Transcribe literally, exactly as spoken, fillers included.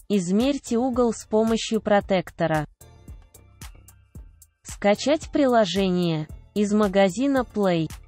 Измерьте угол с помощью протектора. Скачать приложение из магазина Play.